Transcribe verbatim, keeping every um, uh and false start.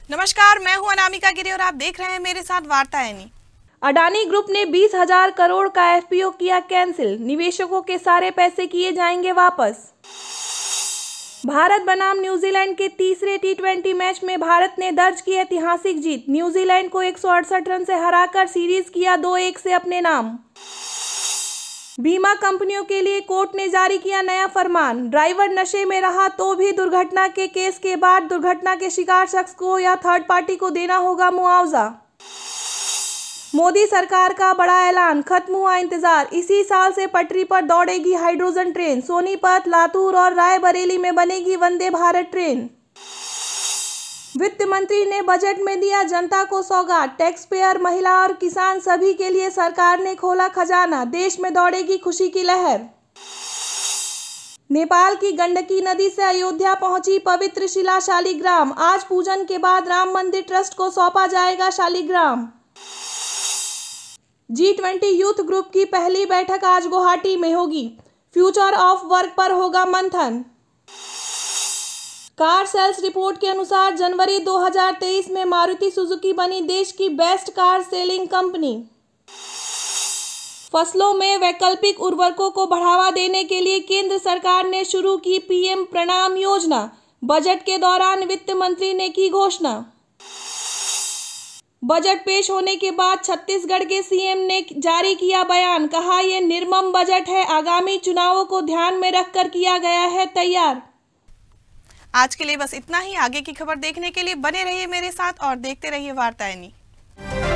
नमस्कार, मैं हूं अनामिका गिरी और आप देख रहे हैं मेरे साथ वार्ता एनी। अडानी ग्रुप ने बीस हजार करोड़ का एफपीओ किया कैंसिल, निवेशकों के सारे पैसे किए जाएंगे वापस। भारत बनाम न्यूजीलैंड के तीसरे टी ट्वेंटी मैच में भारत ने दर्ज की ऐतिहासिक जीत, न्यूजीलैंड को एक सौ अड़सठ रन से हराकर सीरीज किया दो एक से अपने नाम। बीमा कंपनियों के लिए कोर्ट ने जारी किया नया फरमान, ड्राइवर नशे में रहा तो भी दुर्घटना के केस के बाद दुर्घटना के शिकार शख्स को या थर्ड पार्टी को देना होगा मुआवजा। मोदी सरकार का बड़ा ऐलान, खत्म हुआ इंतजार, इसी साल से पटरी पर दौड़ेगी हाइड्रोजन ट्रेन, सोनीपत, लातूर और रायबरेली में बनेगी वंदे भारत ट्रेन। वित्त मंत्री ने बजट में दिया जनता को सौगात, टैक्स पेयर, महिला और किसान सभी के लिए सरकार ने खोला खजाना, देश में दौड़ेगी खुशी की लहर। नेपाल की गंडकी नदी से अयोध्या पहुंची पवित्र शिला शालिग्राम, आज पूजन के बाद राम मंदिर ट्रस्ट को सौंपा जाएगा Shaligram. G twenty youth group की पहली बैठक आज गुवाहाटी में होगी, फ्यूचर ऑफ वर्क पर होगा मंथन। कार सेल्स रिपोर्ट के अनुसार जनवरी दो हज़ार तेईस में मारुति सुजुकी बनी देश की बेस्ट कार सेलिंग कंपनी। फसलों में वैकल्पिक उर्वरकों को बढ़ावा देने के लिए केंद्र सरकार ने शुरू की पीएम प्रणाम योजना, बजट के दौरान वित्त मंत्री ने की घोषणा। बजट पेश होने के बाद छत्तीसगढ़ के सीएम ने जारी किया बयान, कहा यह निर्मम बजट है, आगामी चुनावों को ध्यान में रखकर किया गया है तैयार। आज के लिए बस इतना ही। आगे की खबर देखने के लिए बने रहिए मेरे साथ और देखते रहिए वार्ता एनी।